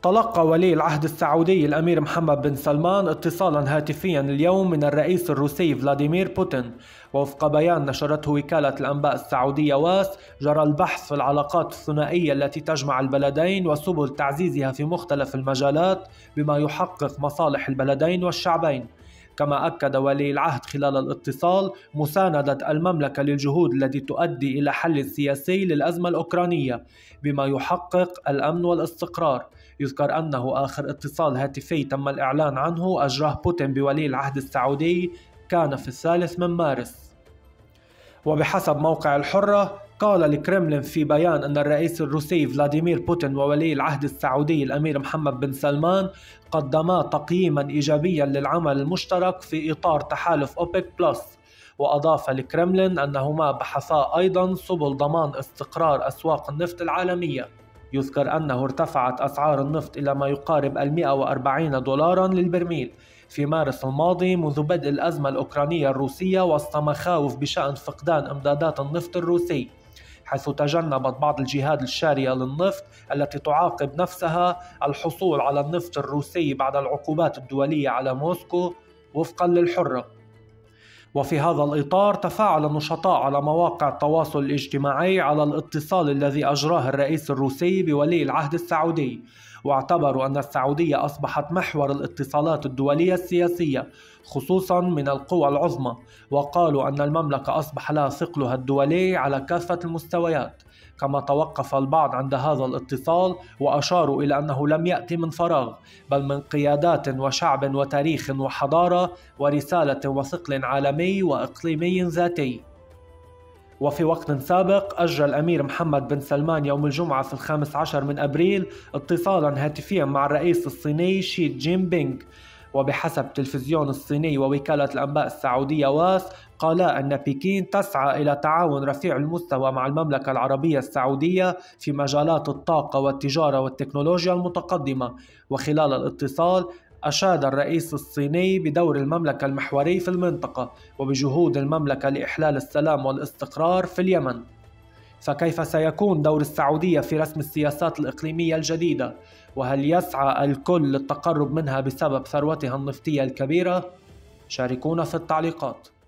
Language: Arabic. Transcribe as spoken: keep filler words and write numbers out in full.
تلقى ولي العهد السعودي الأمير محمد بن سلمان اتصالا هاتفيا اليوم من الرئيس الروسي فلاديمير بوتين. ووفق بيان نشرته وكالة الأنباء السعودية واس، جرى البحث في العلاقات الثنائية التي تجمع البلدين وسبل تعزيزها في مختلف المجالات بما يحقق مصالح البلدين والشعبين. كما أكد ولي العهد خلال الاتصال مساندة المملكة للجهود التي تؤدي إلى حل سياسي للأزمة الأوكرانية بما يحقق الأمن والاستقرار. يذكر أنه آخر اتصال هاتفي تم الإعلان عنه أجراه بوتين بولي العهد السعودي كان في الثالث من مارس. وبحسب موقع الحرة، قال الكرملين في بيان أن الرئيس الروسي فلاديمير بوتين وولي العهد السعودي الأمير محمد بن سلمان قدما تقييما إيجابيا للعمل المشترك في إطار تحالف أوبك بلس. وأضاف الكرملين أنهما بحثا أيضا سبل ضمان استقرار أسواق النفط العالمية. يذكر أنه ارتفعت أسعار النفط إلى ما يقارب المئة وأربعين دولارا للبرميل في مارس الماضي منذ بدء الأزمة الأوكرانية الروسية، وسط مخاوف بشأن فقدان إمدادات النفط الروسي، حيث تجنبت بعض الجهات الشارية للنفط التي تعاقب نفسها الحصول على النفط الروسي بعد العقوبات الدولية على موسكو وفقا للحرة. وفي هذا الإطار تفاعل النشطاء على مواقع التواصل الاجتماعي على الاتصال الذي أجراه الرئيس الروسي بولي العهد السعودي، واعتبروا أن السعودية أصبحت محور الاتصالات الدولية السياسية خصوصا من القوى العظمى، وقالوا أن المملكة أصبح لها ثقلها الدولي على كافة المستويات. كما توقف البعض عند هذا الاتصال وأشاروا إلى أنه لم يأتي من فراغ، بل من قيادات وشعب وتاريخ وحضارة ورسالة وثقل عالمي وإقليمي ذاتي. وفي وقت سابق أجرى الأمير محمد بن سلمان يوم الجمعة في الخامس عشر من أبريل اتصالا هاتفيا مع الرئيس الصيني شي جين بينغ. وبحسب تلفزيون الصيني ووكالة الأنباء السعودية واس، قالا أن بكين تسعى إلى تعاون رفيع المستوى مع المملكة العربية السعودية في مجالات الطاقة والتجارة والتكنولوجيا المتقدمة. وخلال الاتصال أشاد الرئيس الصيني بدور المملكة المحوري في المنطقة وبجهود المملكة لإحلال السلام والاستقرار في اليمن. فكيف سيكون دور السعودية في رسم السياسات الإقليمية الجديدة؟ وهل يسعى الكل للتقرب منها بسبب ثروتها النفطية الكبيرة؟ شاركونا في التعليقات.